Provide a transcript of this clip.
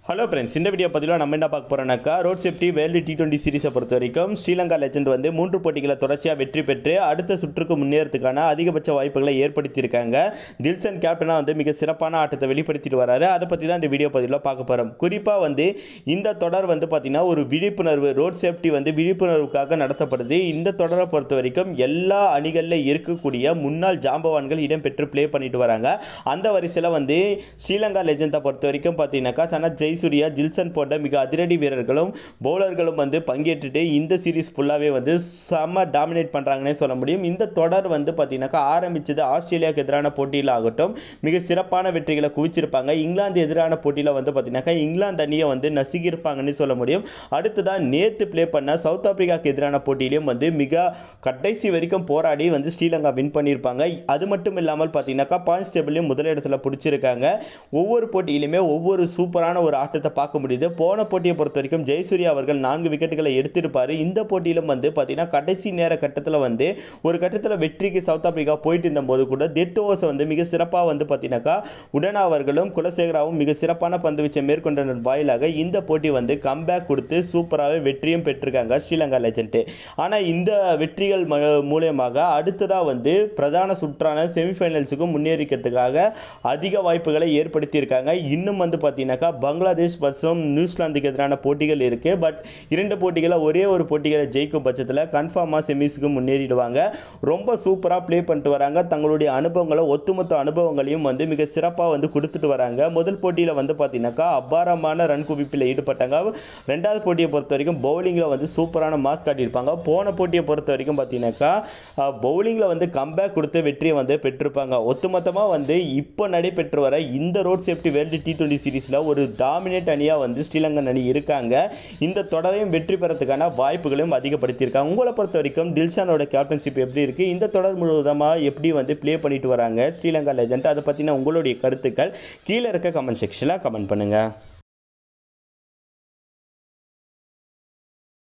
Hello friends, இந்த video பதிவில் நம்ம என்ன பார்க்க போகிறோம்னாக்கா, ரோட் சேஃப்டி வேர்ல்டு T20 சீரிஸை பொறுத்த வரைக்கும் ஸ்ரீலங்கா லெஜெண்ட் வந்து 3 போட்டிகளை தொடர்ச்சியாக வெற்றி பெற்று அடுத்த சுற்றுக்கு முன்னேறதுக்கான அதிகபட்ச வாய்ப்புகளை ஏற்படுத்தியிருக்காங்க. தில்ஷன் கேப்டனாக வந்து மிக சிறப்பான ஆட்டத்தை வெளிப்படுத்திட்டு வராரு. அதை பற்றி தான் இந்த வீடியோ பதிவில் பார்க்க போகிறோம். குறிப்பாக வந்து இந்த தொடர் வந்து பார்த்திங்கன்னா ஒரு விழிப்புணர்வு, ரோட் சேஃப்டி வந்து விழிப்புணர்வுக்காக நடத்தப்படுது. இந்த தொடரை பொறுத்த வரைக்கும் எல்லா அணிகளில் இருக்கக்கூடிய முன்னாள் ஜாம்பவான்கள் இடம்பெற்று ப்ளே பண்ணிட்டு வராங்க. அந்த வரிசையில் வந்து ஸ்ரீலங்கா லெஜெண்டை பொறுத்த வரைக்கும் பார்த்தீங்கன்னாக்கா சனத் ஜெயசூர்யா, தில்ஷன் போன்ற மிக அதிரடி வீரர்களும் பவுலர்களும் வந்து பங்கேற்றுட்டு இந்த சீரிஸ் ஃபுல்லாகவே வந்து செம்ம டாமினேட் பண்ணுறாங்கன்னே சொல்ல முடியும். இந்த தொடர் வந்து பார்த்தீங்கன்னாக்கா ஆரம்பித்தது ஆஸ்திரேலியாவுக்கு எதிரான போட்டியில் ஆகட்டும் மிக சிறப்பான வெற்றிகளை குவிச்சிருப்பாங்க. இங்கிலாந்து எதிரான போட்டியில் வந்து பார்த்தீங்கன்னாக்கா இங்கிலாந்து அணியை வந்து நசுக்கியிருப்பாங்கன்னு சொல்ல முடியும். அடுத்ததான் நேற்று ப்ளே பண்ண சவுத் ஆப்பிரிக்காவுக்கு எதிரான போட்டியிலையும் வந்து மிக கடைசி வரைக்கும் போராடி வந்து ஸ்ரீலங்கா வின் பண்ணியிருப்பாங்க. அது மட்டும் இல்லாமல் பார்த்தீங்கன்னாக்கா பாயிண்ட்ஸ் டேபிளையும் முதலிடத்தில் பிடிச்சிருக்காங்க. ஒவ்வொரு போட்டியிலுமே ஒவ்வொரு சூப்பரான ஒரு ஆட்டத்தை பார்க்க முடியுது. போன போட்டியை பொறுத்த வரைக்கும் ஜெயசூர்யா அவர்கள் 4 விக்கெட்டுகளை எடுத்திருப்பாரு. இந்த போட்டியிலும் வந்து பார்த்தீங்கன்னா கடைசி நேர கட்டத்தில் வந்து ஒரு கட்டத்தில் வெற்றிக்கு சவுத் ஆப்பிரிக்கா போயிட்டு இருந்தபோது கூட டெத் ஓவர்ஸை வந்து மிக சிறப்பாக வந்து பார்த்தீங்கன்னாக்கா உடனா அவர்களும் குலசேகராவும் மிக சிறப்பான பந்து வீச்சை மேற்கொண்டதன் வாயிலாக இந்த போட்டி வந்து கம்பேக் கொடுத்து சூப்பராகவே வெற்றியும் பெற்றிருக்காங்க ஸ்ரீலங்கா லெஜெண்ட். ஆனால் இந்த வெற்றிகள் மூலமாக அடுத்ததாக வந்து பிரதான சுற்றான செமிஃபைனல்ஸுக்கும் முன்னேறிக்கிறதுக்காக அதிக வாய்ப்புகளை ஏற்படுத்தியிருக்காங்க. இன்னும் வந்து பார்த்தீங்கன்னாக்கா பங்களாதேஷ் மற்றும் நியூசிலாந்துக்கு எதிரான போட்டிகள் இருக்கு. பட் 2 போட்டிகளை ஒரே ஒரு போட்டிகளை ஜெயிக்கும் பட்சத்தில் கன்ஃபார்மாக செமிஸ்க்கு முன்னேறிடுவாங்க. ரொம்ப சூப்பராக ப்ளே பண்ணிட்டு வராங்க. தங்களுடைய அனுபவங்களை ஒட்டுமொத்த அனுபவங்களையும் வந்து மிக சிறப்பாக வந்து கொடுத்துட்டு வராங்க. முதல் போட்டியில் வந்து பார்த்தீங்கன்னாக்கா அபாரமான ரன் குவிப்பில் ஈடுபட்டாங்க. 2வது போட்டியை பொறுத்த வரைக்கும் பவுலிங்கில் வந்து சூப்பரான மாஸ் காட்டியிருப்பாங்க. போன போட்டியை பொறுத்த வரைக்கும் பார்த்தீங்கன்னாக்கா பவுலிங்கில் வந்து கம்பேக் கொடுத்து வெற்றியை வந்து பெற்றிருப்பாங்க. ஒட்டுமொத்தமாக வந்து இப்போ நடைபெற்று வர இந்த ரோட் சேஃப்டி வேர்ல்டு T20 சீரிஸில் ஒரு டாமினேட் அணியாக வந்து ஸ்ரீலங்கன் அணி இருக்காங்க. இந்த தொடரையும் வெற்றி பெறதுக்கான வாய்ப்புகளையும் அதிகப்படுத்தியிருக்காங்க. உங்களை பொறுத்த வரைக்கும் தில்ஷானோட கேப்டன்ஷிப் எப்படி இருக்குது, இந்த தொடர் முழுவதுமாக எப்படி வந்து ப்ளே பண்ணிட்டு வராங்க ஸ்ரீலங்கா லெஜெண்ட், அதை பற்றின உங்களுடைய கருத்துக்கள் கீழே இருக்க கமெண்ட் செக்ஷனில் கமெண்ட் பண்ணுங்கள்.